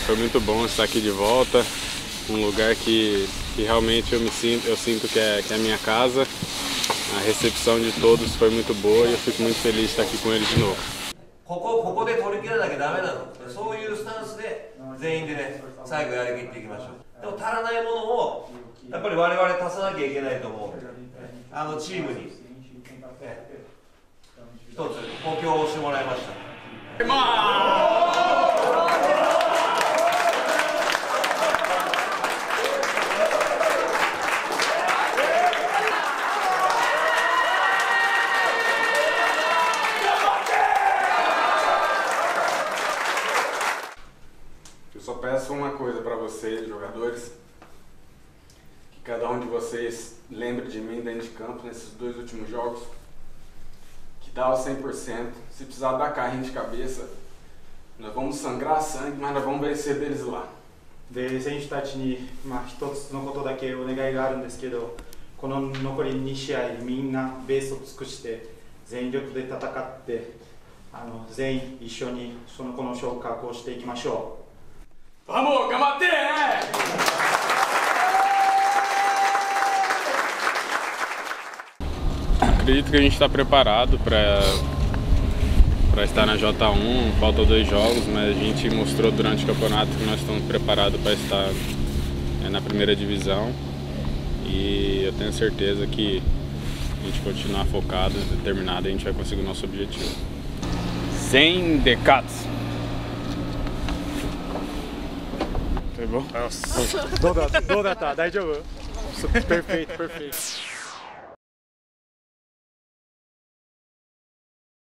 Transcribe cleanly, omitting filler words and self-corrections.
foi muito bom estar aqui de volta, um lugar que realmente eu sinto que é a minha casa. A recepção de todos foi muito boa e eu fico muito feliz de estar aqui com eles de novo. ここで取り切らなきゃダメなの。そういうスタンスで全員でね、最後やりきっていきましょう。でも足らないものをやっぱり我々足さなきゃいけないと思う。チームに一つ補強をしてもらいました。 Eu só peço uma coisa para vocês, jogadores, que cada um de vocês lembre de mim dentro de campo nesses 2 últimos jogos, que dá o 100%, se precisar dar carrinho de cabeça, nós vamos sangrar sangue, mas nós vamos vencer deles lá. で、選手たちに一つのことだけお願いがあるんですけど、この残り2試合みんなベースを尽くして全力で戦って全員一緒にこの勝を確保していきましょう。 Vamos, Gamate! Acredito que a gente está preparado para estar na J1, faltam 2 jogos, mas a gente mostrou durante o campeonato que nós estamos preparados para estar na primeira divisão e eu tenho certeza que a gente continuar focado, determinado, a gente vai conseguir o nosso objetivo. Sem decats! どうだった大丈夫？Perfeito, perfeito.